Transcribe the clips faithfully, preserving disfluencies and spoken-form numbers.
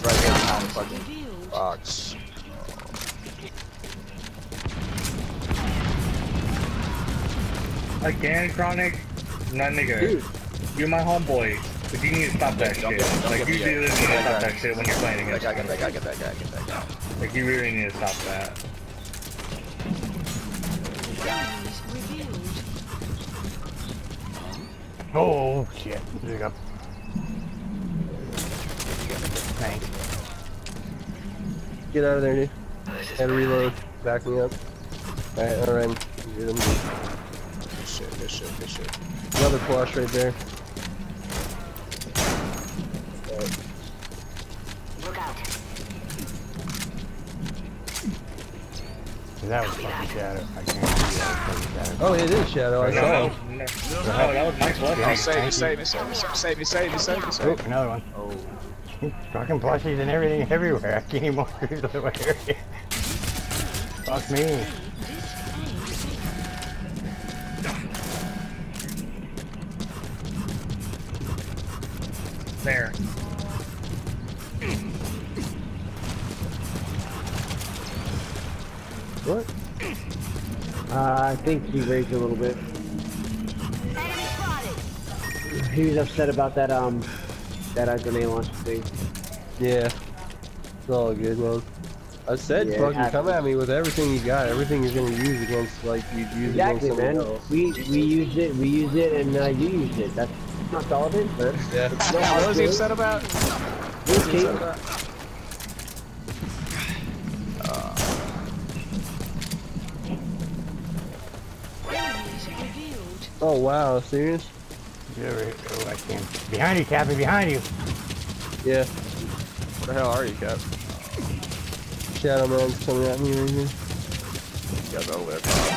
right there behind the fucking box. Again, Chronic? Nah, nigga. Dude. You're my homeboy. But you need to stop that Don't shit. get, don't like, get you me really need to yet. stop that shit when you're playing against Get me. that guy, get that guy, get that guy, get that guy. Like, you really need to stop that. Oh, shit. There you go. Thanks. Get out of there, dude. Had to reload. Back me up. Alright, alright. Good, I'm good. Good shit, good shit, good shit. Another plush right there. Right. Look out. That was fucking Shadow. I can't see that. Fucking Shadow. Oh, it is Shadow. I No, saw no, him. no, no, that was Mike's left. Oh, save me, save me, save me, save me, save me, save me, save Oh, me. another one. Oh. Fucking plushies and everything everywhere. I can't even walk through the area. Fuck me. There. What? Uh, I think he raged a little bit. Enemy spotted. He was upset about that, um, that uh, grenade launcher thing. Yeah. It's all good, man. I said, Yeah, fucking it come happens. at me with everything you got, everything you're gonna use against, like, you'd use Exactly, against man. somebody else. We we used it, we used it, and uh, you used it. That's not all of it, but Yeah. What was he upset about? it's What was he cheap. upset about? Oh, wow, serious? Yeah, right. Oh, I can't. Behind you, Cappy, behind you. Yeah. Where the hell are you, Cap? Shadow Man's coming at me right here. You guys over there.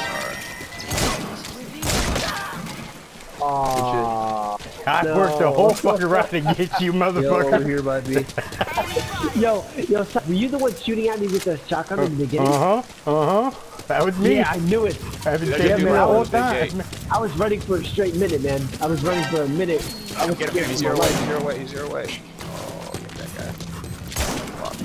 Alright. Aww. I No. worked the whole fucking route to get you, Yo, over motherfucker. here by me. Yo, yo, so- were you the one shooting at me with the shotgun in the beginning? Uh huh. Uh huh. That was me. Yeah, I knew it. I've been Yeah, chasing you man, the I whole was a big time. gate. I was running for a straight minute, man. I was running for a minute. I was Get him, scared he's for your my way, life. he's your way, he's your way. Oh, get that guy. Fuck.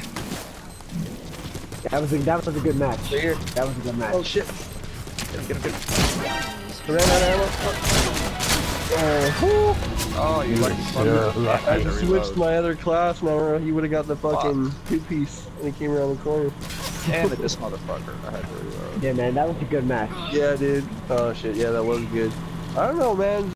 That was a, that was a good match. Right here. That was a good match. Oh, shit. Get him, get him, get him. I ran out of ammo. Oh, Oh, you like Yeah, fucking. right. I switched my other class, now he would have got the fucking two-piece when he came around the corner. Damn it, this motherfucker. I had to reload. Yeah, man, that was a good match. Yeah, dude. Oh, shit, yeah, that was good. I don't know, man.